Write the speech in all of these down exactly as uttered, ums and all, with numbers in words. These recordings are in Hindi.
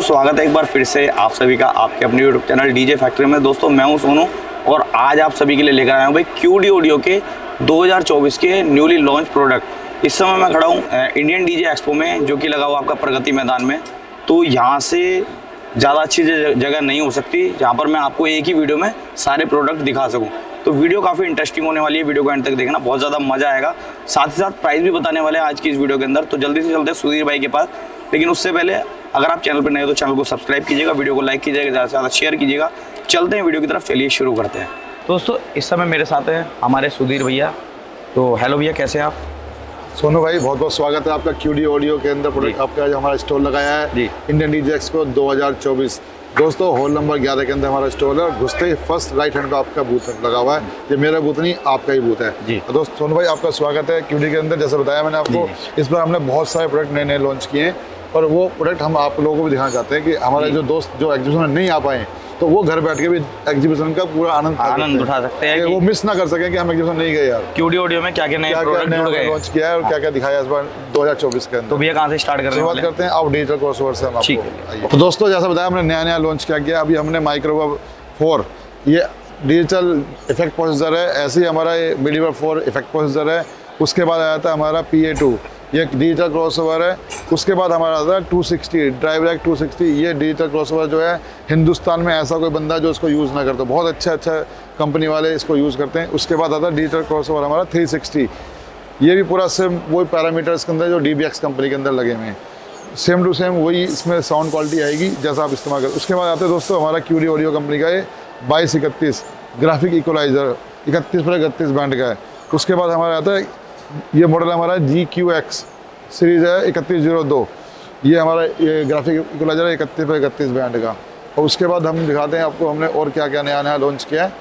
स्वागत है एक बार फिर से आप सभी का आपके अपने यूट्यूब चैनल डीजे फैक्ट्री में। दोस्तों मैं हूं सोनू और आज आप सभी के लिए लेकर आया हूं भाई क्यूडी ऑडियो के दो हज़ार चौबीस के न्यूली लॉन्च प्रोडक्ट। इस समय मैं खड़ा हूं इंडियन डीजे एक्सपो में, जो कि लगा हुआ आपका प्रगति मैदान में। तो यहाँ से ज़्यादा अच्छी जगह नहीं हो सकती जहाँ पर मैं आपको एक ही वीडियो में सारे प्रोडक्ट दिखा सकूँ। तो वीडियो काफ़ी इंटरेस्टिंग होने वाली है, वीडियो को एंड तक देखना, बहुत ज़्यादा मज़ा आएगा। साथ ही साथ प्राइस भी बताने वाले हैं आज की इस वीडियो के अंदर। तो जल्दी से चलते हैं सुधीर भाई के पास, लेकिन उससे पहले अगर आप चैनल पर नए हो तो चैनल को सब्सक्राइब कीजिएगा, वीडियो को लाइक कीजिएगा, ज़्यादा से ज़्यादा शेयर कीजिएगा। चलते हैं वीडियो की तरफ, चलिए शुरू करते हैं। दोस्तों इस समय मेरे साथ हैं हमारे सुधीर भैया। तो हेलो भैया, कैसे हैं आप? सोनू भाई बहुत बहुत स्वागत है आपका क्यूडी ऑडियो के अंदर प्रोडक्ट आपका आज हमारा स्टॉल लगाया है इंडियन डीजे एक्सपो दो हज़ार चौबीस। दोस्तों हॉल नंबर ग्यारह के अंदर हमारा स्टॉल है। घुसते ही फर्स्ट राइट हैंड का आपका बूथ लगा हुआ है। ये मेरा बूथ नहीं, आपका ही बूथ है जी। तो दोस्त सोनू भाई आपका स्वागत है क्यूडी के अंदर। जैसे बताया मैंने आपको, इस बार हमने बहुत सारे प्रोडक्ट नए नए लॉन्च किए हैं और वो प्रोडक्ट हम आप लोगों को भी दिखाना चाहते हैं कि हमारे जो दोस्त जो एग्जीबिशन में नहीं आ पाए तो वो घर बैठ के भी एग्जीबिशन का पूरा आनंद आनंद उठा सकते हैं, वो मिस ना कर सकें कि हम एग्जीबिशन नहीं गए यार। क्यूडी ऑडियो में क्या क्या नए प्रोडक्ट जुड़ गए, लॉन्च किया है और क्या क्या दिखाया इस बार दो हज़ार चौबीस के अंदर। तो भैया कहाँ से स्टार्ट करने वाले हैं? करते हैं आप डिजिटल क्रॉसओवर से हम आपको। तो दोस्तों जैसा बताया हमने नया नया लॉन्च क्या किया। अभी हमने माइक्रोवेव फोर, ये डिजिटल इफेक्ट प्रोसेसर है। ऐसे ही हमारा ये मिडीवेव फोर इफेक्ट प्रोसेसर है। उसके बाद आया था हमारा पी ए टू, ये डिजिटल क्रॉसओवर है। उसके बाद हमारा आता है two sixty DriveRack two sixty. ये डिजिटल क्रॉसओवर जो है हिंदुस्तान में ऐसा कोई बंदा जो इसको यूज़ ना करता, बहुत अच्छा अच्छा कंपनी वाले इसको यूज़ करते हैं। उसके बाद आता है डिजिटल क्रॉसओवर हमारा थ्री सिक्सटी। ये भी पूरा सेम वही पैरामीटर्स के अंदर जो डी बी एक्स कंपनी के अंदर लगे हुए हैं, सेम टू सेम वही इसमें साउंड क्वालिटी आएगी जैसा आप इस्तेमाल करें। उसके बाद आते हैं दोस्तों हमारा क्यूडी ऑडियो कंपनी का ये बाईस इकतीस ग्राफिक इक्वलाइजर इकतीस पर इकतीस बैंड का है। उसके बाद हमारा आता है ये मॉडल हमारा जी क्यू एक्स सीरीज़ है इकतीस जीरो दो। ये हमारा ये ग्राफिक इक्वलाइजर है इकतीस पर इकतीस बैंड का। और उसके बाद हम दिखाते हैं आपको हमने और क्या क्या नया नया लॉन्च किया है।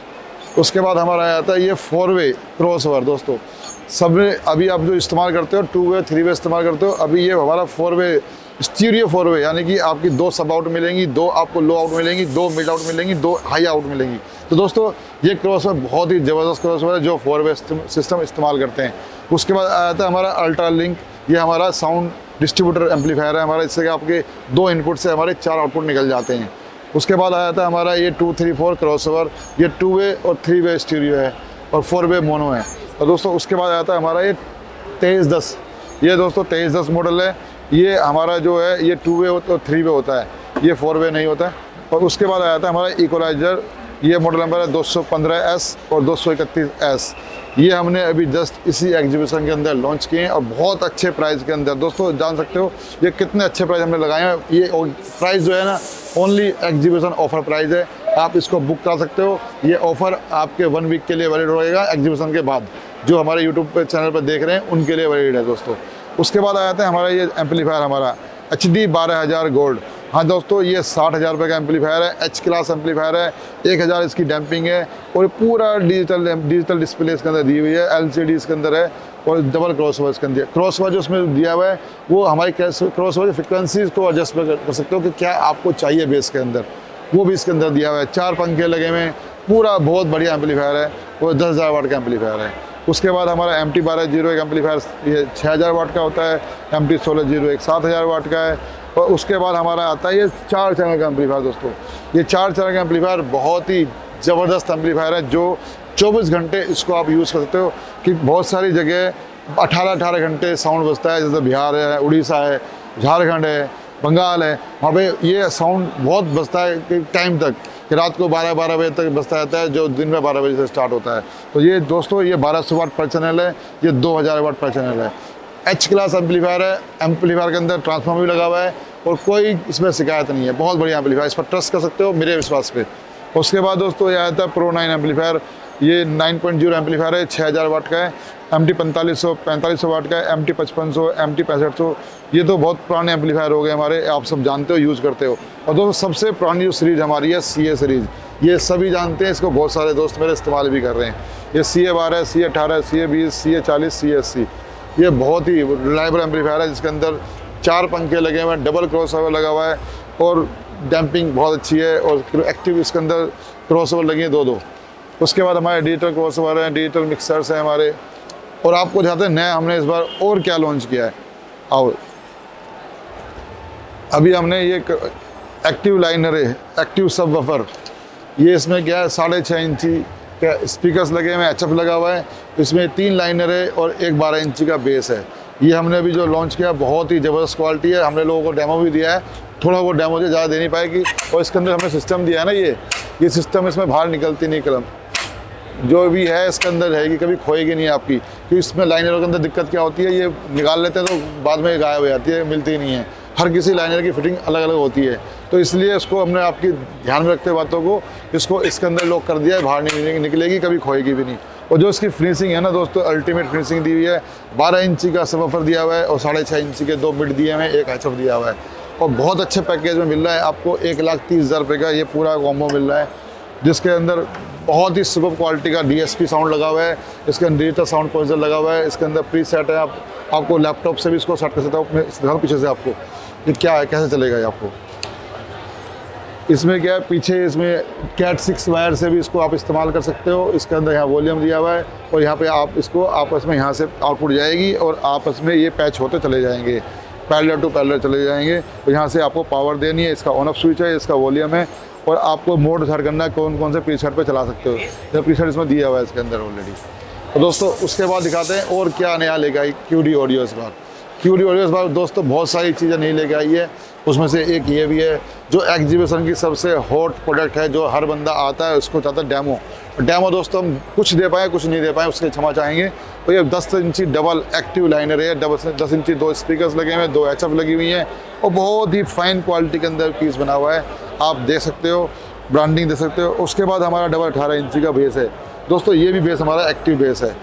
उसके बाद हमारा आता है ये फोर वे क्रॉसओवर। दोस्तों सब में अभी आप जो इस्तेमाल करते हो टू वे थ्री वे इस्तेमाल करते हो, अभी ये हमारा four way stereo four way, यानी कि आपकी दो सब आउट मिलेंगी, दो आपको लो आउट मिलेंगी, दो मिड आउट मिलेंगी, दो हाई आउट मिलेंगी। तो दोस्तों ये क्रॉसओवर बहुत ही ज़बरदस्त क्रॉसओवर है जो फोर वे सिस्टम इस्तेमाल करते हैं। उसके बाद आया था हमारा अल्ट्रा लिंक, ये हमारा साउंड डिस्ट्रीब्यूटर एम्पलीफायर है हमारा, इससे कि आपके दो इनपुट से हमारे चार आउटपुट निकल जाते हैं। उसके बाद आया था हमारा ये टू थ्री फोर क्रॉसओवर, ये टू वे और थ्री वे स्टीरियो है और फोर वे मोनो है। और दोस्तों उसके बाद आया था हमारा ये तेईस दस, ये दोस्तों तेईस दस मॉडल है। ये हमारा जो है ये टू वे और थ्री वे होता है, ये फोर वे नहीं होता है। और उसके बाद आया था हमारा इक्वलाइजर, ये मॉडल नंबर है दो सौ पंद्रह एस और दो सौ इकतीस एस। ये हमने अभी जस्ट इसी एग्जीबिशन के अंदर लॉन्च किए हैं और बहुत अच्छे प्राइस के अंदर। दोस्तों जान सकते हो ये कितने अच्छे प्राइस हमने लगाए हैं। ये प्राइस जो है ना ओनली एग्जीबिशन ऑफर प्राइस है, आप इसको बुक करा सकते हो। ये ऑफ़र आपके वन वीक के लिए वैलिड रहेगा एग्जीबिशन के बाद, जो हमारे यूट्यूब पे चैनल पर देख रहे हैं उनके लिए वैलिड है दोस्तों। उसके बाद आया था हमारा ये एम्पलीफायर हमारा एच डी बारह हज़ार गोल्ड। हाँ दोस्तों ये साठ हज़ार रुपये का एम्पलीफायर है, एच क्लास एम्पलीफायर है, एक हज़ार इसकी डैम्पिंग है और पूरा डिजिटल डिजिटल डिस्प्ले इसके अंदर दी हुई है, एल सी डी इसके अंदर है और डबल क्रॉसओवर इसके अंदर। क्रॉसओवर जो उसमें दिया हुआ है वो हमारी क्रॉसओवर फ्रिक्वेंसीज को एडजस्ट कर सकते हो कि क्या आपको चाहिए बेस के अंदर, वो भी इसके अंदर दिया हुआ है। चार पंखे लगे हुए हैं, पूरा बहुत बढ़िया एम्पलीफायर है और दस हज़ार वाट का एम्पलीफायर है। उसके बाद हमारा एम टी बारह जीरो एक एम्पलीफायर ये छः हज़ार वाट का होता है, एम टी सोलह जीरो एक सात हज़ार वाट का है। और उसके बाद हमारा आता है ये चार चैनल का एम्पलीफायर। दोस्तों ये चार चैनल का एम्पलीफायर बहुत ही ज़बरदस्त एम्पलीफायर है जो चौबीस घंटे इसको आप यूज़ कर सकते हो। कि बहुत सारी जगह अठारह अठारह घंटे साउंड बजता है, जैसे बिहार है, उड़ीसा है, झारखंड है, बंगाल है, वहाँ पे ये साउंड बहुत बजता है कि टाइम तक, कि रात को बारह बारह बजे तक बजता रहता है, जो दिन में बारह बजे से स्टार्ट होता है। तो ये दोस्तों ये बारह सौ वाट पर चैनल है, ये दो हज़ार वाट पर चैनल है। एच क्लास एम्पलीफायर है, एम्पलीफायर के अंदर ट्रांसफार्मर भी लगा हुआ है और कोई इसमें शिकायत नहीं है, बहुत बढ़िया एम्पलीफायर, इस पर ट्रस्ट कर सकते हो मेरे विश्वास पे। उसके बाद दोस्तों ये आया था प्रो नाइन एम्पलीफायर, ये नाइन पॉइंट जीरो एम्पलीफायर है, छः हज़ार वाट का है, एम टी पैंतालीस सौ पैंतालीस सौ वाट का है, एम टी पचपन सौ, एम टी पैंसठ सौ। ये तो बहुत पुराने एम्पलीफायर हो गए हमारे, आप सब जानते हो, यूज़ करते हो। और दोस्तों सबसे पुरानी जो सीरीज़ हमारी है सी ए सीरीज़, ये सभी जानते हैं, इसको बहुत सारे दोस्त मेरे इस्तेमाल भी कर रहे हैं। ये सी ए बारह, सी ए अठारह, सी ए बीस, सी ए चालीस, सी ए अस्सी, ये बहुत ही रिलायबल एम्पलीफायर है जिसके अंदर चार पंखे लगे हुए हैं, डबल क्रॉसओवर लगा हुआ है और डैम्पिंग बहुत अच्छी है और एक्टिव इसके अंदर क्रॉसओवर लगी है दो दो। उसके बाद हमारे डिजिटल क्रॉसओवर हैं, डिजिटल मिक्सर्स हैं हमारे। और आपको चाहते हैं नया हमने इस बार और क्या लॉन्च किया है, आओ अभी हमने ये एक्टिव लाइनर है, एक्टिव सब वफर, ये इसमें क्या है साढ़े छः इंची का स्पीकर्स लगे हुए हैं, एच एफ लगा हुआ है, इसमें तीन लाइनर है और एक बारह इंची का बेस है। ये हमने अभी जो लॉन्च किया बहुत ही ज़बरदस्त क्वालिटी है, हमने लोगों को डेमो भी दिया है, थोड़ा वो डेमो से ज़्यादा दे नहीं पाएगी। और इसके अंदर हमने सिस्टम दिया है ना, ये ये सिस्टम इसमें बाहर निकलती नहीं कलम, जो भी है इसके अंदर रहेगी, कभी खोएगी नहीं आपकी। क्योंकि इसमें लाइनरों के अंदर दिक्कत क्या होती है, ये निकाल लेते हैं तो बाद में गायब हो जाती है, मिलती ही नहीं है। हर किसी लाइनर की फिटिंग अलग अलग होती है, तो इसलिए इसको हमने आपकी ध्यान में रखते बातों को इसको इसके अंदर लॉक कर दिया है, बाहर नहीं निकलेगी, कभी खोएगी भी नहीं। और जो इसकी फिनिशिंग है ना दोस्तों, अल्टीमेट फिनिशिंग दी हुई है। बारह इंची का सबवूफर दिया हुआ है और साढ़े छः इंची के दो मिड दिए हुए हैं, एक एच एफ दिया हुआ है। और बहुत अच्छे पैकेज में मिल रहा है आपको, एक लाख तीस हज़ार रुपये का ये पूरा कॉम्बो मिल रहा है, जिसके अंदर बहुत ही सुपर क्वालिटी का डी एस पी साउंड लगा हुआ है, इसके अंदर डिजिटल साउंड प्रोसेसर लगा हुआ है, इसके अंदर प्री सेट है। आप आपको लैपटॉप से भी इसको सेट कर सकते हो। पीछे से आपको ये क्या है, कैसे चलेगा ये आपको, इसमें क्या है पीछे, इसमें कैट सिक्स वायर से भी इसको आप इस्तेमाल कर सकते हो। इसके अंदर यहाँ वॉल्यूम दिया हुआ है और यहाँ पे आप इसको आपस में यहाँ से आउटपुट जाएगी और आपस में ये पैच होते चले जाएंगे, पैरेलल टू पैरेलल चले जाएंगे। तो यहाँ से आपको पावर देनी है, इसका ऑन ऑफ स्विच है, इसका वॉल्यूम है और आपको मोड डिसाइड करना है कौन कौन से प्रीसेट पे चला सकते हो। जब प्रीसेट इसमें दिया हुआ है इसके अंदर ऑलरेडी। तो दोस्तों उसके बाद दिखाते हैं और क्या नया लेके आई क्यूडी ऑडियो इस बार। क्यूडी ऑडियो इस बार दोस्तों बहुत सारी चीज़ें नहीं लेके आई है, उसमें से एक ये भी है जो एग्जीबिशन की सबसे हॉट प्रोडक्ट है, जो हर बंदा आता है उसको चाहता है डेमो। डेमो दोस्तों हम कुछ दे पाए कुछ नहीं दे पाए, उसके क्षमा चाहेंगे। तो ये दस इंची डबल एक्टिव लाइनर है, डबल दस इंची दो स्पीकर्स लगे हुए हैं, दो एच एफ लगी हुई हैं और बहुत ही फाइन क्वालिटी के अंदर पीस बना हुआ है, आप देख सकते हो, ब्रांडिंग देख सकते हो। उसके बाद हमारा डबल अठारह इंची का बेस है दोस्तों, ये भी बेस हमारा एक्टिव बेस है।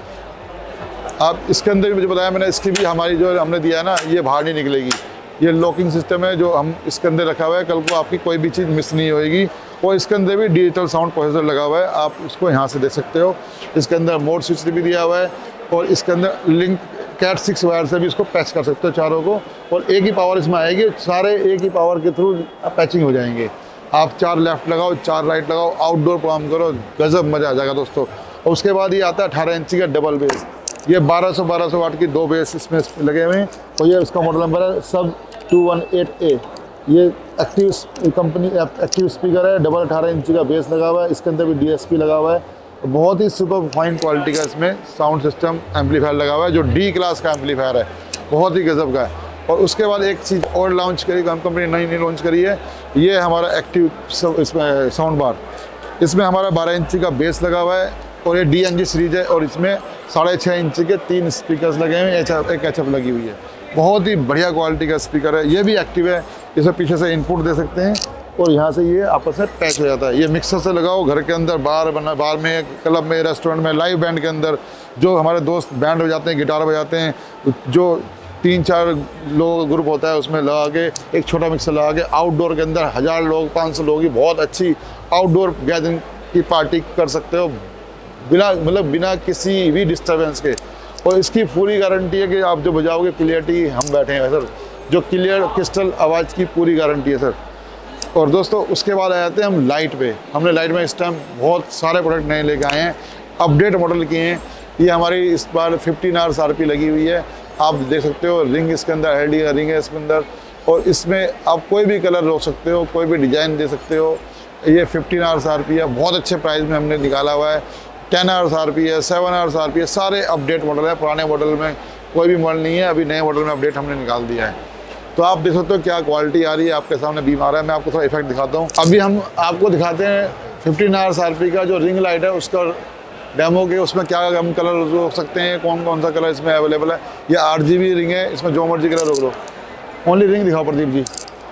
आप इसके अंदर भी मुझे बताया मैंने, इसकी भी हमारी जो हमने दिया है ना, ये बाहर नहीं निकलेगी, ये लॉकिंग सिस्टम है जो हम इसके अंदर रखा हुआ है, कल को आपकी कोई भी चीज़ मिस नहीं होएगी। और इसके अंदर भी डिजिटल साउंड प्रोसेसर लगा हुआ है, आप इसको यहाँ से देख सकते हो। इसके अंदर मोड स्विच भी दिया हुआ है और इसके अंदर लिंक कैट सिक्स वायर से भी इसको पैच कर सकते हो चारों को, और एक ही पावर इसमें आएगी, सारे एक ही पावर के थ्रू पैचिंग हो जाएंगे। आप चार लेफ्ट लगाओ, चार राइट लगाओ, आउटडोर प्रोग्राम करो, गजब मज़ा आ जाएगा दोस्तों। और उसके बाद ये आता है अठारह इंची का डबल बेस, ये बारह सौ बारह सौ वाट की दो बेस इसमें लगे हुए हैं और ये इसका मॉडल नंबर है सब टू वन एट ए। ये एक्टिव कंपनी एक्टिव स्पीकर है, डबल अठारह इंची का बेस लगा हुआ है, इसके अंदर भी डी एस पी लगा हुआ है, बहुत ही सुपर फाइन क्वालिटी का इसमें साउंड सिस्टम एम्पलीफायर लगा हुआ है, जो डी क्लास का एम्पलीफायर है, बहुत ही गजब का है। और उसके बाद एक चीज़ और लॉन्च करी, हम कंपनी नई नई लॉन्च करी है, ये हमारा एक्टिव इसमें साउंड बार, इसमें हमारा बारह इंची का बेस लगा हुआ है और ये डी एन जी सीरीज है और इसमें साढ़े छः इंची के तीन स्पीकर्स लगे हुए हैं, एक एच एफ लगी हुई है, बहुत ही बढ़िया क्वालिटी का स्पीकर है। ये भी एक्टिव है, इसे पीछे से इनपुट दे सकते हैं और यहाँ से ये आपस में पैच हो जाता है। ये मिक्सर से लगाओ घर के अंदर, बाहर बना बाहर में, क्लब में, रेस्टोरेंट में, लाइव बैंड के अंदर, जो हमारे दोस्त बैंड बजाते हैं, गिटार बजाते हैं, जो तीन चार लोग ग्रुप होता है उसमें लगा के एक छोटा मिक्सर लगा के आउटडोर के अंदर हज़ार लोग पाँच सौ लोग की बहुत अच्छी आउटडोर गैदरिंग की पार्टी कर सकते हो, बिना मतलब बिना किसी भी डिस्टर्बेंस के। और इसकी पूरी गारंटी है कि आप जो बजाओगे क्लियरिटी, हम बैठे हैं सर, जो क्लियर क्रिस्टल आवाज़ की पूरी गारंटी है सर। और दोस्तों उसके बाद आ जाते हैं हम लाइट पे। हमने लाइट में इस टाइम बहुत सारे प्रोडक्ट नए लेके आए हैं, अपडेट मॉडल किए हैं। ये हमारी इस बार फिफ्टीन आवर्स आर पी लगी हुई है, आप देख सकते हो। रिंग इसके अंदर एल डी का रिंग है इसके अंदर, और इसमें आप कोई भी कलर रोक सकते हो, कोई भी डिज़ाइन दे सकते हो। ये फिफ्टीन आवर्स आर पी है, बहुत अच्छे प्राइस में हमने निकाला हुआ है। टेन आवर्स आर पी है, सेवन आवर्स आर पी है, सारे अपडेट मॉडल है। पुराने मॉडल में कोई भी मॉडल नहीं है, अभी नए मॉडल में अपडेट हमने निकाल दिया है। तो आप देख सकते हो क्या क्वालिटी आ रही है, आपके सामने बीम आ रहा है। मैं आपको थोड़ा इफेक्ट दिखाता हूँ। अभी हम आपको दिखाते हैं फिफ्टीन आवर्स आर पी का जो रिंग लाइट है उसका डेमो के, उसमें क्या हम कलर रोक सकते हैं, कौन कौन सा कलर इसमें अवेलेबल है। ये आठ जी बी रिंग है, इसमें जो मर्जी कलर रोक लो। ओनली रिंग दिखाओ प्रदीप जी।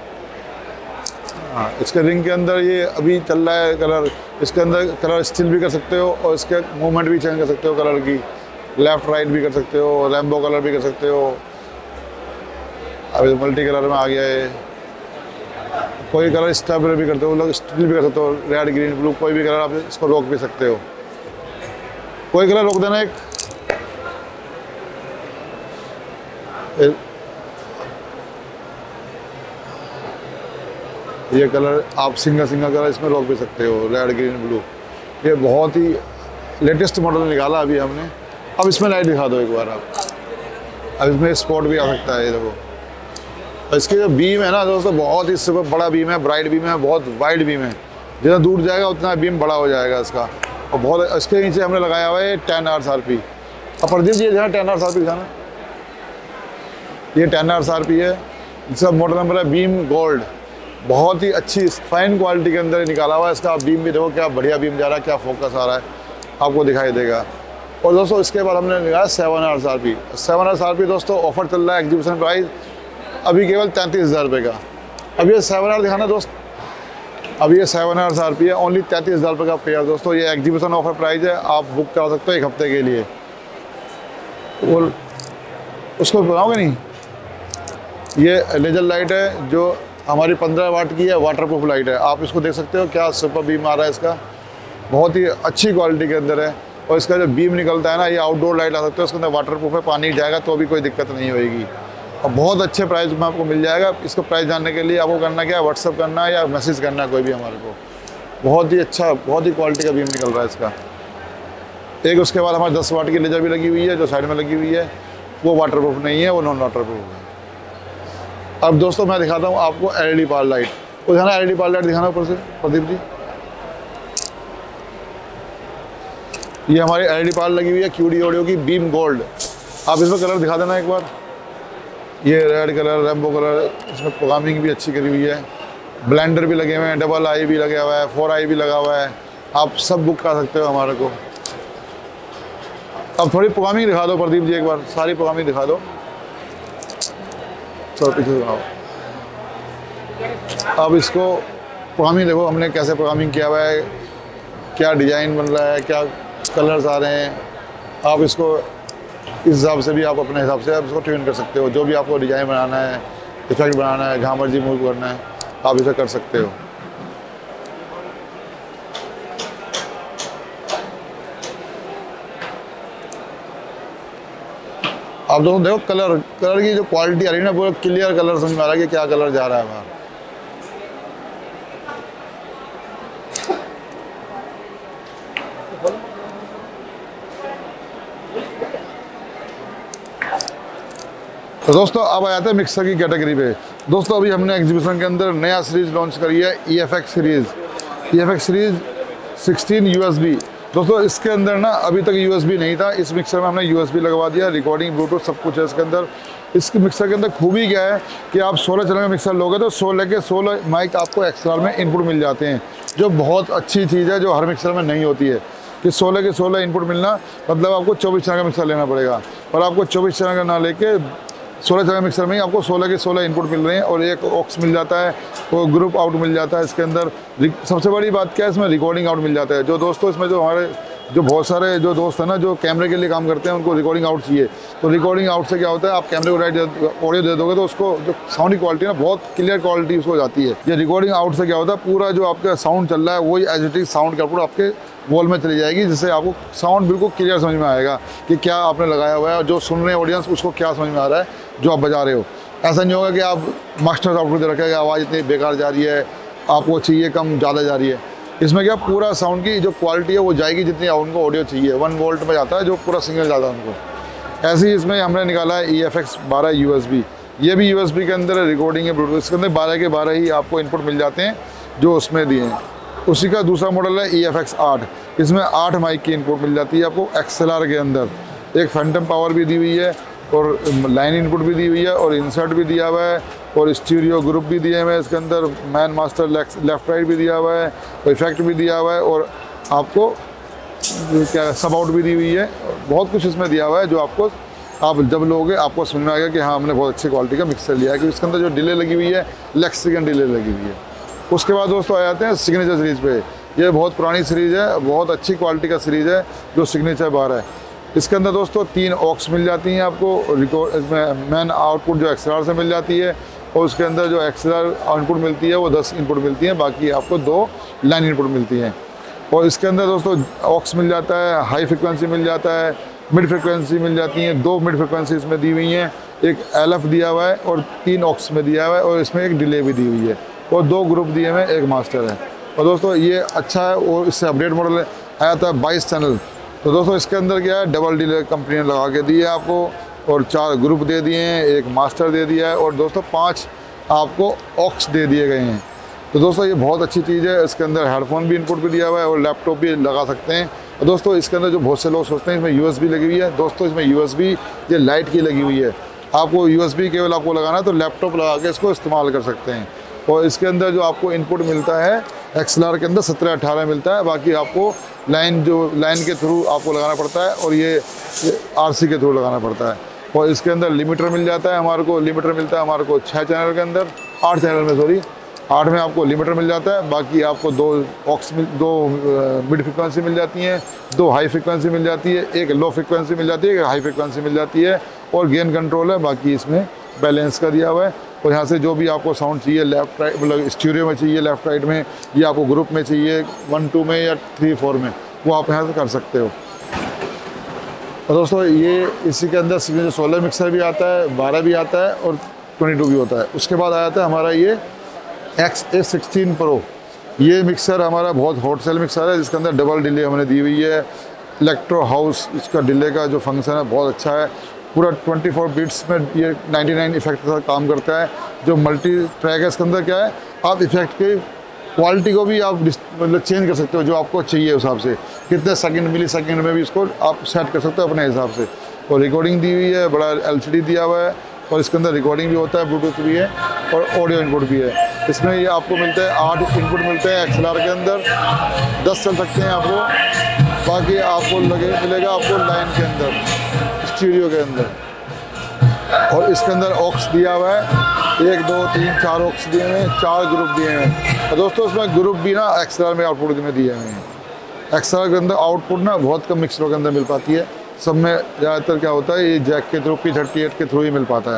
हाँ, इसके रिंग के अंदर ये अभी चल रहा है कलर, इसके अंदर कलर स्टिल भी कर सकते हो और इसके मूवमेंट भी चेंज कर सकते हो, कलर की लेफ़्ट राइट भी कर सकते हो, रैम्बो कलर भी कर सकते हो। अभी मल्टी कलर में आ गया है। कोई कलर स्टेबल भी करते हो, लोग स्टिल भी कर सकते हो, रेड ग्रीन ब्लू, कोई भी कलर आप इसको रोक भी सकते हो। कोई कलर रोक देना एक, ये कलर आप सिंगल सिंगल कलर इसमें रोक भी सकते हो, रेड ग्रीन ब्लू। ये बहुत ही लेटेस्ट मॉडल निकाला अभी हमने। अब इसमें लाइट दिखा दो एक बार आप। अब इसमें स्पॉट भी आ सकता है, ये देखो और इसकी जो बीम है ना दोस्तों, बहुत ही सुपर बड़ा बीम है, ब्राइट बीम है, बहुत वाइड बीम है। जितना दूर जाएगा उतना बीम बड़ा हो जाएगा इसका। और बहुत इसके नीचे हमने लगाया हुआ है टेन आवर्स आर पी। अब प्रदीप जी जहाँ टेन आवर्स आर पी दिखाना, ये टेन आवर्स आर पी है। इसका मॉडल नंबर है बीम गोल्ड। बहुत ही अच्छी फाइन क्वालिटी के अंदर निकाला हुआ है इसका। आप बीम भी देखो क्या बढ़िया बीम जा रहा है, क्या फोकस आ रहा है, आपको दिखाई देगा। और दोस्तों इसके बाद हमने लगाया seven hours R P. Seven hours R P दोस्तों ऑफर चल रहा है, एग्जीबिशन प्राइस अभी केवल तैंतीस हज़ार रुपये का। अब ये सेवन आवर दिखाना दोस्त, अब ये सेवन आवर्स आर पी है, ओनली तैंतीस हज़ार रुपये का पेयर दोस्तों। ये एग्जीबिशन ऑफर प्राइस है, आप बुक करा सकते हो एक हफ्ते के लिए। और उसको बताओगे नहीं, ये लेजर लाइट है जो हमारी पंद्रह वाट की है, वाटरप्रूफ लाइट है। आप इसको देख सकते हो क्या सुपर बीम आ रहा है इसका, बहुत ही अच्छी क्वालिटी के अंदर है। और इसका जो बीम निकलता है ना, ये आउटडोर लाइट आ सकते हो, इसके अंदर वाटरप्रूफ है, पानी जाएगा तो भी कोई दिक्कत नहीं होगी। और बहुत अच्छे प्राइस में आपको मिल जाएगा। इसको प्राइस जानने के लिए आपको करना क्या है, व्हाट्सअप करना है या मैसेज करना है कोई भी हमारे को। बहुत ही अच्छा, बहुत ही क्वालिटी का बीम निकल रहा है इसका। एक उसके बाद हमारे दस वाट की लेजर भी लगी हुई है जो साइड में लगी हुई है, वो वाटरप्रूफ नहीं है, वो नॉन वाटरप्रूफ है। अब दोस्तों मैं दिखाता हूँ आपको L E D power light. वो दिखाना L E D power light दिखाना ऊपर से प्रदीप जी। ये हमारी एल ई डी पावर लगी हुई है क्यू डी ऑडियो की बीम गोल्ड। आप इसमें कलर दिखा देना एक बार। ये रेड कलर, रेम्बो कलर, इसमें प्रोग्रामिंग भी अच्छी करी हुई है, ब्लेंडर भी लगे हुए हैं, डबल आई भी लगा हुआ है, फोर आई भी लगा हुआ है। आप सब बुक कर सकते हो हमारे को। अब थोड़ी प्रोग्रामिंग दिखा दो प्रदीप जी एक बार, सारी प्रोग्रामिंग दिखा दो। चलो पीछे दिखाओ। अब इसको प्रोग्रामिंग देखो हमने कैसे प्रोग्रामिंग किया हुआ है, क्या डिज़ाइन बन रहा है, क्या कलर्स आ रहे हैं। आप इसको इस हिसाब से भी आप अपने हिसाब से आप इसको ट्यून कर सकते हो। जो भी आपको डिज़ाइन बनाना है, इफेक्ट बनाना है, जहाँ मर्जी मूव करना है, आप इसे कर सकते हो। आप दोस्तों देखो कलर कलर की जो क्वालिटी आ रही है ना, पूरा क्लियर कलर समझ में आ रहा है कि क्या कलर जा रहा है बाहर। तो दोस्तों अब आ जाते हैं मिक्सर की कैटेगरी पे। दोस्तों अभी हमने एग्जीबिशन के अंदर नया सीरीज लॉन्च करी है, E F X series. E F X series sixteen U S B. दोस्तों इसके अंदर ना अभी तक यू एस बी नहीं था, इस मिक्सर में हमने यू एस बी लगवा दिया, रिकॉर्डिंग ब्लूटूथ सब कुछ है इसके अंदर। इस मिक्सर के अंदर खूबी क्या है कि आप सोलह चैनल का मिक्सर लोगे तो सोलह के सोलह माइक आपको एक्स्ट्रा में इनपुट मिल जाते हैं, जो बहुत अच्छी चीज़ है, जो हर मिक्सर में नहीं होती है कि सोलह के सोलह इनपुट मिलना। मतलब आपको चौबीस चैनल का मिक्सर लेना पड़ेगा, और आपको चौबीस चैनल का ना लेके सोलह चैनल मिक्सर में ही आपको सोलह के सोलह इनपुट मिल रहे हैं, और एक ऑक्स मिल जाता है, वो ग्रुप आउट मिल जाता है इसके अंदर। सबसे बड़ी बात क्या है, इसमें रिकॉर्डिंग आउट मिल जाता है। जो दोस्तों इसमें जो हमारे जो बहुत सारे जो दोस्त हैं ना जो कैमरे के लिए काम करते हैं, उनको रिकॉर्डिंग आउट चाहिए। तो रिकॉर्डिंग आउट से क्या होता है, आप कैमरे को राइट ऑडियो दे दोगे तो उसको जो साउंड की क्वालिटी है ना, बहुत क्लियर क्वालिटी उसको जाती है। ये रिकॉर्डिंग आउट से क्या होता है, पूरा जो आपका साउंड चल रहा है वही एज इट इज साउंड का आउटपुट आपके वॉल में चली जाएगी, जिससे आपको साउंड बिल्कुल क्लियर समझ में आएगा कि क्या आपने लगाया हुआ है, और जो सुन रहे हैं ऑडियंस उसको क्या समझ में आ रहा है जो आप बजा रहे हो। ऐसा नहीं होगा कि आप मास्टर आउटपुट दे रखे हैं, आवाज़ इतनी बेकार जा रही है, आपको चाहिए कम ज़्यादा जा रही है। इसमें क्या पूरा साउंड की जो क्वालिटी है वो जाएगी जितनी उनको ऑडियो चाहिए। वन वोल्ट में जाता है जो पूरा सिग्नल जाता है उनको। ऐसे ही इसमें हमने निकाला है ई एफ एक्स बारह यू एस बी। ये भी यू एस बी के अंदर रिकॉर्डिंग है ब्लूटूथ, इसके अंदर बारह के बारह ही आपको इनपुट मिल जाते हैं जो उसमें दिए हैं। उसी का दूसरा मॉडल है ई एफ एक्स आठ। इसमें आठ माइक की इनपुट मिल जाती है आपको एक्स एल आर के अंदर। एक फैंटम पावर भी दी हुई है, और लाइन इनपुट भी दी हुई है, और इंसर्ट भी दिया हुआ है, और स्टीरियो ग्रुप भी दिए हुए हैं इसके अंदर, मैन मास्टर लेफ्ट राइट भी दिया हुआ है, और इफेक्ट भी दिया हुआ है, और आपको क्या सब आउट भी दी हुई है। बहुत कुछ इसमें दिया हुआ है जो आपको आप जब लोगे आपको समझ में आएगा कि हाँ हमने बहुत अच्छी क्वालिटी का मिक्सर लिया है, क्योंकि इसके अंदर जो डिले लगी हुई है लेक्स सेकेंड डिले लगी हुई है। उसके बाद दोस्तों आ जाते हैं सिग्नेचर सीरीज़ पे। ये बहुत पुरानी सीरीज़ है, बहुत अच्छी क्वालिटी का सीरीज़ है जो सिग्नेचर बार है। इसके अंदर दोस्तों तीन ऑक्स मिल जाती हैं आपको, रिकॉर्ड इसमें मैन आउटपुट जो एक्स एल आर से मिल जाती है, और उसके अंदर जो एक्स एल आर आउटपुट मिलती है वो दस इनपुट मिलती है, बाकी आपको दो लाइन इनपुट मिलती हैं। और इसके अंदर दोस्तों ऑक्स मिल जाता है, हाई फ्रिक्वेंसी मिल जाता है, मिड फ्रिक्वेंसी मिल जाती हैं, दो मिड फ्रिक्वेंसी इसमें दी हुई हैं, एक एल एफ दिया हुआ है और तीन ऑक्स में दिया हुआ है, और इसमें एक डिले भी दी हुई है, और दो ग्रुप दिए हुए हैं, एक मास्टर है। और दोस्तों ये अच्छा है, और इससे अपडेट मॉडल आया था बाईस चैनल। तो दोस्तों इसके अंदर क्या है, डबल डिले कंपनी ने लगा के दी है आपको, और चार ग्रुप दे दिए हैं, एक मास्टर दे दिया है, और दोस्तों पाँच आपको ऑक्स दे दिए गए हैं। तो दोस्तों ये बहुत अच्छी चीज़ है। इसके अंदर हेडफोन भी इनपुट भी दिया हुआ है और लैपटॉप भी लगा सकते हैं। और दोस्तों इसके अंदर जो बहुत से लोग सोचते हैं इसमें यूएसबी लगी हुई है, दोस्तों इसमें यूएसबी ये लाइट की लगी हुई है। आपको यूएसबी केवल आपको लगाना है तो लैपटॉप लगा के इसको इस्तेमाल कर सकते हैं। और इसके अंदर जो आपको इनपुट मिलता है एक्सएलआर के अंदर सत्रह अठारह मिलता है, बाकी आपको लाइन जो लाइन के थ्रू आपको लगाना पड़ता है और ये आरसी के थ्रू लगाना पड़ता है। और इसके अंदर लिमिटर मिल जाता है हमारे को, लिमिटर मिलता है हमारे को छः चैनल के अंदर, आठ चैनल में सॉरी आठ में आपको लिमिटर मिल जाता है। बाकी आपको दो ऑक्स मिल दो मिड फ्रिक्वेंसी मिल जाती हैं, दो हाई फ्रिक्वेंसी मिल जाती है, एक लो फ्रिक्वेंसी मिल जाती है, एक हाई फ्रिक्वेंसी मिल जाती है और गेन कंट्रोल है। बाकी इसमें बैलेंस का दिया हुआ है। और यहाँ से जो भी आपको साउंड चाहिए लेफ्ट राइट मतलब स्टीरियो में चाहिए लेफ्ट राइट में, या आपको ग्रुप में चाहिए वन टू में या थ्री फोर में, वो आप यहाँ से कर सकते हो। और दोस्तों ये इसी के अंदर सिग्नेचर सोलह मिक्सर भी आता है, बारह भी आता है और ट्वेंटी टू भी होता है। उसके बाद आया था हमारा ये एक्स ए सिक्सटीन प्रो। ये मिक्सर हमारा बहुत हॉट सेल मिक्सर है, जिसके अंदर डबल डिले हमने दी हुई है। इलेक्ट्रो हाउस इसका डिले का जो फंक्शन है बहुत अच्छा है। पूरा चौबीस बीट्स में ये निन्यानवे इफेक्ट का काम करता है। जो मल्टी ट्रैक है इसके अंदर क्या है, आप इफेक्ट की क्वालिटी को भी आप मतलब चेंज कर सकते हो जो आपको चाहिए उस हिसाब से, कितने सेकंड मिली सेकंड में भी इसको आप सेट कर सकते हो अपने हिसाब से। और रिकॉर्डिंग दी हुई है, बड़ा एलसीडी दिया हुआ है और इसके अंदर रिकॉर्डिंग भी होता है, ब्लूटूथ भी है और ऑडियो इनपुट भी है। इसमें ये आपको मिलता है आठ इनपुट मिलते हैं एक्सएलआर के अंदर, दस चल सकते हैं आपको। बाकी आपको लगे मिलेगा आपको लाइन के अंदर, स्टीरियो के अंदर। और इसके अंदर ऑक्स दिया हुआ है, एक दो तीन चार ऑक्स दिए हुए हैं, चार ग्रुप दिए हैं। और दोस्तों इसमें ग्रुप भी ना एक्सएलआर में आउटपुट में दिए हुए हैं। एक्सएलआर के अंदर आउटपुट ना बहुत कम मिक्सरों के अंदर मिल पाती है, सब में ज़्यादातर क्या होता है ये जैक के थ्रू पी थर्टी एट के थ्रू ही मिल पाता है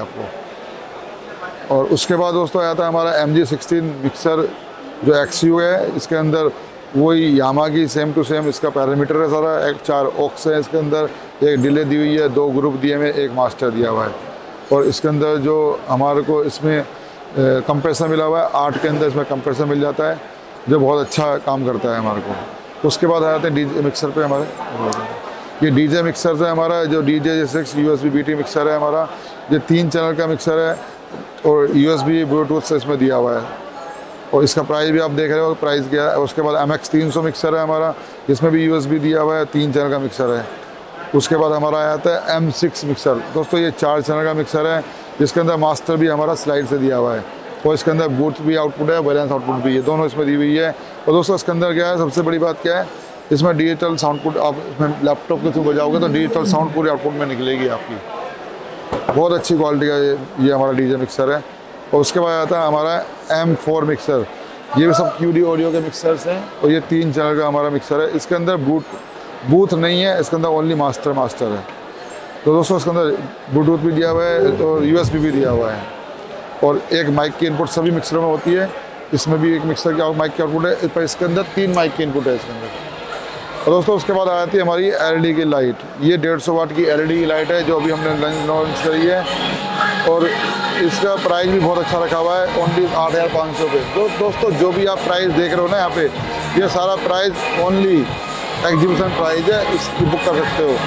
आपको। और उसके बाद दोस्तों आया था हमारा एम जी सिक्सटीन मिक्सर जो एक्स यू है। इसके अंदर वही यामा की सेम टू सेम इसका पैरामीटर है सारा, एक चार ऑक्स है इसके अंदर, एक डिले दी हुई है, दो ग्रुप दिए हुए, एक मास्टर दिया हुआ है। और इसके अंदर जो हमारे को इसमें कंप्रेसर मिला हुआ है, आठ के अंदर इसमें कंप्रेसर मिल जाता है जो बहुत अच्छा काम करता है हमारे को। उसके बाद आते हैं डीजे मिक्सर पे हमारे, ये डीजे मिक्सर है हमारा जो DJ six U S B B T mixer है हमारा। ये तीन चैनल का मिक्सर है और यू एस बी ब्लूटूथ से इसमें दिया हुआ है। और इसका प्राइस भी आप देख रहे हो प्राइस क्या है। उसके बाद एम एक्स तीन सौ मिक्सर है हमारा, जिसमें भी यू एस बी दिया हुआ है, तीन चैनल का मिक्सर है। उसके बाद हमारा आया था एम सिक्स मिक्सर। दोस्तों ये चार चैनल का मिक्सर है, जिसके अंदर मास्टर भी हमारा स्लाइड से दिया हुआ है और इसके अंदर बूथ भी आउटपुट है, बैलेंस आउटपुट भी है, दोनों इसमें दी हुई है। और दोस्तों इसके अंदर क्या है सबसे बड़ी बात क्या है, इसमें डिजिटल साउंडपुट आप इसमें लैपटॉप के थ्रू बजाओगे तो डिजिटल साउंड पूरी आउटपुट में निकलेगी आपकी। बहुत अच्छी क्वालिटी का ये ये हमारा डीजे मिक्सर है। और उसके बाद आता है हमारा एम फोर मिक्सर। ये भी सब क्यूडी ऑडियो के मिक्सर्स हैं और ये तीन चैनल का हमारा मिक्सर है। इसके अंदर बूट बूथ नहीं है, इसके अंदर ओनली मास्टर मास्टर है। तो दोस्तों इसके अंदर ब्लूटूथ भी दिया हुआ है और यूएसबी भी दिया हुआ है और एक माइक की इनपुट सभी मिक्सरों में होती है। इसमें भी एक मिक्सर की माइक की आउटपुट है, पर इसके अंदर तीन माइक की इनपुट है इसके अंदर। और दोस्तों उसके बाद आ जाती है हमारी एलईडी की लाइट। ये डेढ़ सौ वाट की एलईडी की लाइट है जो अभी हमने लॉन्च करी है और इसका प्राइस भी बहुत अच्छा रखा हुआ है, ओनली आठ हज़ार पाँच सौ पे। तो दोस्तों जो भी आप प्राइस देख रहे हो ना यहाँ पे, ये सारा प्राइस ओनली एग्जीबिशन प्राइस है, इसकी बुक कर सकते हो।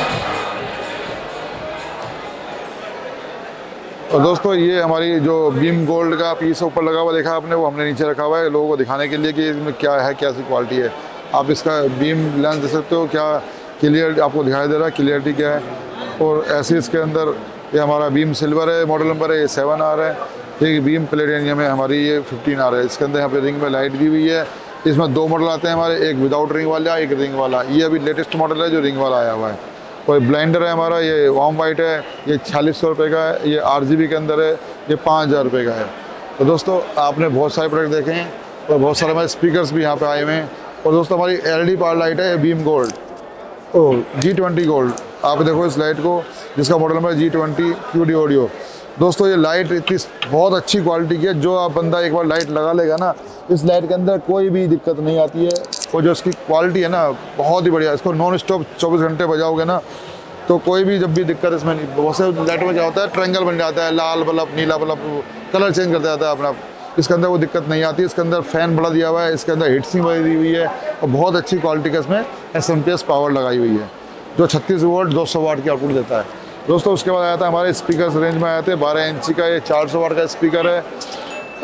और दोस्तों ये हमारी जो बीम गोल्ड का पीस ऊपर लगा हुआ देखा आपने, वो हमने नीचे रखा हुआ है लोगों को दिखाने के लिए कि इसमें क्या है, कैसी क्वालिटी है। आप इसका बीम लेंस दे सकते हो, क्या क्लियर आपको दिखाई दे रहा है, क्लियरिटी क्या है। और ऐसे इसके अंदर ये हमारा बीम सिल्वर है, मॉडल नंबर है ये सेवन आर है। एक बीम प्लेटिनियम है हमारी ये फिफ्टीन आर है। इसके अंदर यहाँ पे रिंग में लाइट दी हुई है। इसमें दो मॉडल आते हैं हमारे, एक विदाउट रिंग वाला एक रिंग वाला। ये अभी लेटेस्ट मॉडल है जो रिंग वाला आया हुआ है। और ब्लाइंडर है हमारा, ये वार्म वाइट है, ये छियालीस सौ रुपये का है। ये आर जी बी के अंदर है, ये पाँच हज़ार रुपये का है। तो दोस्तों आपने बहुत सारे प्रोडक्ट देखे हैं और बहुत सारे हमारे स्पीकर्स भी यहाँ पे आए हुए हैं। और दोस्तों हमारी L E D power light है beam gold O G twenty gold. आप देखो इस लाइट को, जिसका मॉडल नंबर है जी ट्वेंटी क्यूडी ऑडियो। दोस्तों ये लाइट इतनी बहुत अच्छी क्वालिटी की है, जो आप बंदा एक बार लाइट लगा लेगा ना, इस लाइट के अंदर कोई भी दिक्कत नहीं आती है। और जो इसकी क्वालिटी है ना बहुत ही बढ़िया। इसको नॉन स्टॉप चौबीस घंटे बजाओगे ना तो कोई भी जब भी दिक्कत इसमें नहीं। बहुत से लाइटों में क्या होता है, ट्रायंगल बन जाता है, लाल बल्ब नीला बल्ब कलर चेंज कर जाता है अपना। इसके अंदर वो दिक्कत नहीं आती। इसके अंदर फ़ैन बड़ा दिया हुआ है, इसके अंदर हीट सिंक बड़ी दी हुई है और बहुत अच्छी क्वालिटी का इसमें S M P S power लगाई हुई है, जो छत्तीस वोल्ट दो सौ वाट की आउटपुट देता है। दोस्तों उसके बाद आया था हमारे स्पीकर रेंज में आया थे बारह इंची का ये चार सौ वाट का स्पीकर है।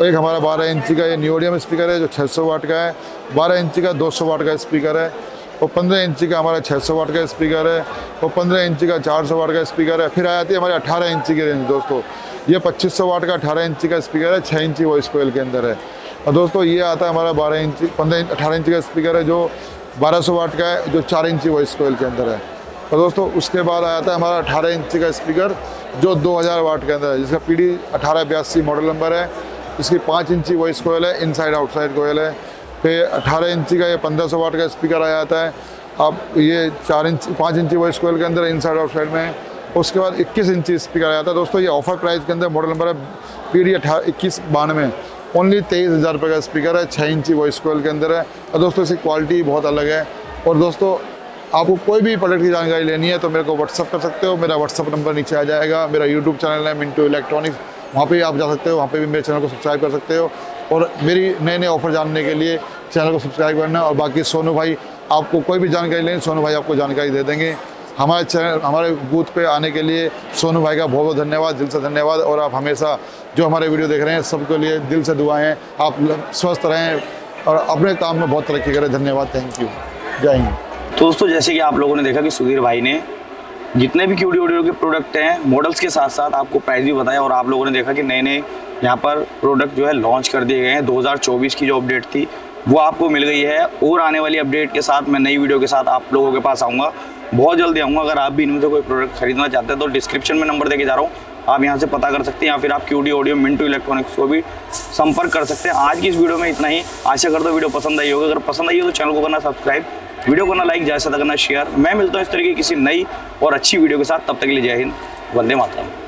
एक हमारा बारह इंची का ये न्यूडियम स्पीकर है जो छः सौ वाट का है, बारह इंची का दो सौ वाट का स्पीकर है, और पंद्रह इंची का हमारा छः सौ वाट का स्पीकर है, और पंद्रह इंची का चार सौ वाट का स्पीकर है। फिर आ जाती है हमारे अठारह इंची की रेंज दोस्तों, ये पच्चीस सौ वाट का अठारह इंची का स्पीकर है, छः इंची वॉइस कोयल के अंदर है। और दोस्तों ये आता है हमारा बारह इंची पंद्रह अठारह इंची का स्पीकर है जो बारह सौ वाट का है, जो चार इंची वॉइस कोयल के अंदर है। और दोस्तों उसके बाद आया था हमारा अठारह इंची का स्पीकर जो दो हज़ार वाट के अंदर है, जिसका पी डी अठारह बयासी मॉडल नंबर है। इसकी पाँच इंची वॉइस कोयल है, इनसाइड आउटसाइड कोयल है। फिर अठारह इंची का ये पंद्रह सौ वाट का स्पीकर आ जाता है। अब ये चार इंच पाँच इंची वॉइस कोयल के अंदर इनसाइड आउटसाइड में। उसके बाद इक्कीस इंची स्पीकर आ जाता है दोस्तों, ये ऑफर प्राइस के अंदर मॉडल नंबर है पी डी अठारह इक्कीस बानवे, ओनली तेईस हज़ार रुपये का स्पीकर है, छः इंची वॉइस कोयल के अंदर है। और दोस्तों इसकी क्वालिटी बहुत अलग है। और दोस्तों आपको कोई भी प्रोडक्ट की जानकारी लेनी है तो मेरे को व्हाट्सअप कर सकते हो, मेरा व्हाट्सअप नंबर नीचे आ जाएगा। मेरा यूट्यूब चैनल है मिंटू इलेक्ट्रॉनिक्स, वहाँ पे भी आप जा सकते हो, वहाँ पे भी मेरे चैनल को सब्सक्राइब कर सकते हो। और मेरी नए नए ऑफर जानने के लिए चैनल को सब्सक्राइब करना। और बाकी सोनू भाई आपको कोई भी जानकारी लेनी, सोनू भाई आपको जानकारी दे देंगे। हमारे चैनल हमारे बूथ पे आने के लिए सोनू भाई का बहुत बहुत धन्यवाद, दिल से धन्यवाद। और आप हमेशा जो हमारे वीडियो देख रहे हैं सबके लिए दिल से दुआएं, आप स्वस्थ रहें और अपने काम में बहुत तरक्की करें। धन्यवाद, थैंक यू, जय हिंद। तो दोस्तों जैसे कि आप लोगों ने देखा कि सुधीर भाई ने जितने भी क्यूडी ऑडियो के प्रोडक्ट हैं मॉडल्स के साथ साथ आपको प्राइस भी बताया, और आप लोगों ने देखा कि नए नए यहाँ पर प्रोडक्ट जो है लॉन्च कर दिए गए हैं। दो हज़ार चौबीस की जो अपडेट थी वो आपको मिल गई है, और आने वाली अपडेट के साथ मैं नई वीडियो के साथ आप लोगों के पास आऊँगा, बहुत जल्दी आऊँगा। अगर आप भी इनमें से कोई प्रोडक्ट खरीदना चाहते हैं तो डिस्क्रिप्शन में नंबर देके जा रहा हूँ, आप यहाँ से पता कर सकते हैं, या फिर आप क्यूडी ऑडियो मिंटू इलेक्ट्रॉनिक्स को भी संपर्क कर सकते हैं। आज की इस वीडियो में इतना ही, आशा करता हूँ वीडियो पसंद आई होगी। अगर पसंद आई हो तो चैनल को करना सब्सक्राइब, वीडियो को करना लाइक, ज़्यादा से ज़्यादा करना शेयर। मैं मिलता हूँ इस तरीके की किसी नई और अच्छी वीडियो के साथ, तब तक के लिए जय हिंद, वंदे मातरम।